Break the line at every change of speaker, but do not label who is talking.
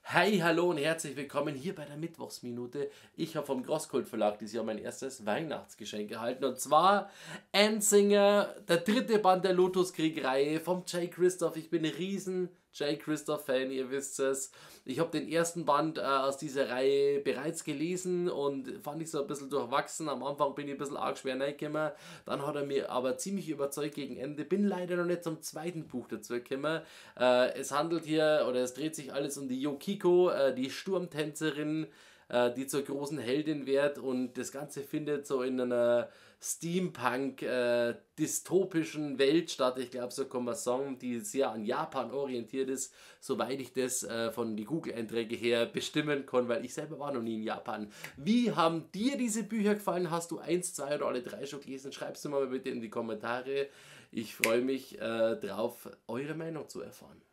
Hi, hallo und herzlich willkommen hier bei der Mittwochsminute. Ich habe vom Groskult Verlag dieses Jahr mein erstes Weihnachtsgeschenk erhalten, und zwar Endsinger, der dritte Band der Lotuskrieg-Reihe vom Jay Kristoff. Ich bin ein riesen Jay Kristoff-Fan, ihr wisst es. Ich habe den ersten Band aus dieser Reihe bereits gelesen und fand ich so ein bisschen durchwachsen. Am Anfang bin ich ein bisschen arg schwer reingekommen, dann hat er mir aber ziemlich überzeugt gegen Ende. Bin leider noch nicht zum zweiten Buch dazu gekommen. Es handelt hier, oder es dreht sich alles um die Yukiko, die Sturmtänzerin, die zur großen Heldin wird, und das Ganze findet so in einer Steampunk-dystopischen Welt statt. Ich glaube, so kann man sagen, die sehr an Japan orientiert ist, soweit ich das von den Google-Einträgen her bestimmen kann, weil ich selber war noch nie in Japan. Wie haben dir diese Bücher gefallen? Hast du eins, zwei oder alle drei schon gelesen? Schreib's mir mal bitte in die Kommentare. Ich freue mich drauf, eure Meinung zu erfahren.